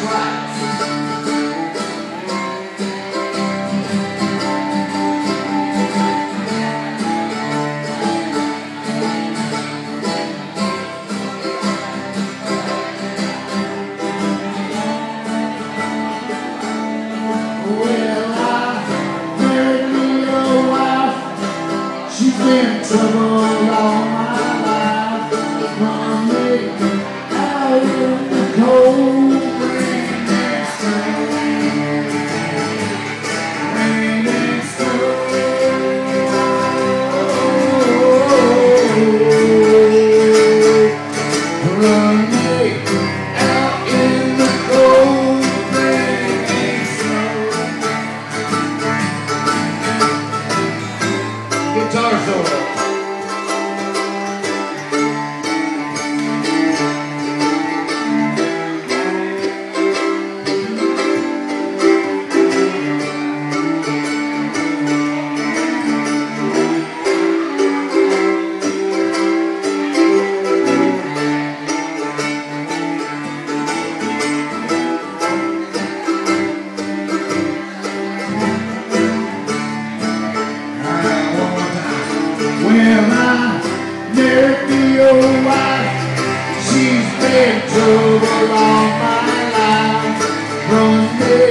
been trouble all my life. From making out in the cold rain and snow, rain and snow. From making out in the cold rain and snow. Guitar solo. Well, I married the old wife. She's been trouble all my life. From day